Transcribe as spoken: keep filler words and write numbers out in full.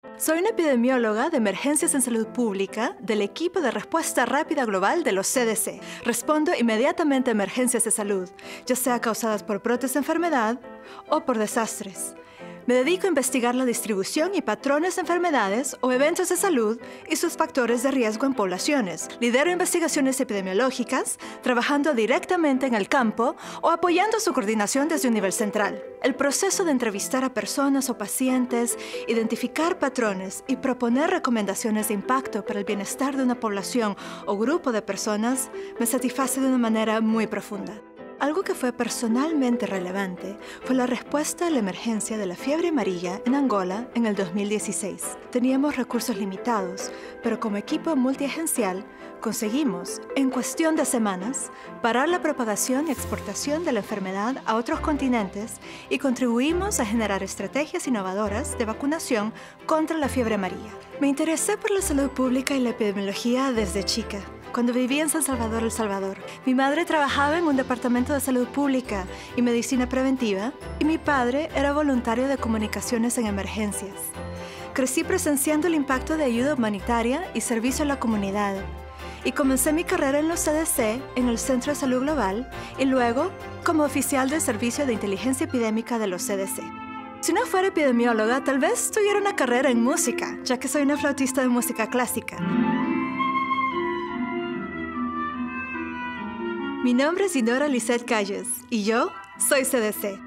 Soy una epidemióloga de emergencias en salud pública del equipo de respuesta rápida global de los C D C. Respondo inmediatamente a emergencias de salud, ya sea causadas por brotes de enfermedad o por desastres. Me dedico a investigar la distribución y patrones de enfermedades o eventos de salud y sus factores de riesgo en poblaciones. Lidero investigaciones epidemiológicas, trabajando directamente en el campo o apoyando su coordinación desde un nivel central. El proceso de entrevistar a personas o pacientes, identificar patrones y proponer recomendaciones de impacto para el bienestar de una población o grupo de personas me satisface de una manera muy profunda. Algo que fue personalmente relevante fue la respuesta a la emergencia de la fiebre amarilla en Angola en el dos mil dieciséis. Teníamos recursos limitados, pero como equipo multiagencial conseguimos, en cuestión de semanas, parar la propagación y exportación de la enfermedad a otros continentes y contribuimos a generar estrategias innovadoras de vacunación contra la fiebre amarilla. Me interesé por la salud pública y la epidemiología desde chica. Cuando vivía en San Salvador, El Salvador, mi madre trabajaba en un departamento de salud pública y medicina preventiva, y mi padre era voluntario de comunicaciones en emergencias. Crecí presenciando el impacto de ayuda humanitaria y servicio a la comunidad, y comencé mi carrera en los C D C, en el Centro de Salud Global, y luego como oficial del Servicio de Inteligencia Epidémica de los C D C. Si no fuera epidemióloga, tal vez tuviera una carrera en música, ya que soy una flautista de música clásica. Mi nombre es Dinora Lisette Calles y yo soy C D C.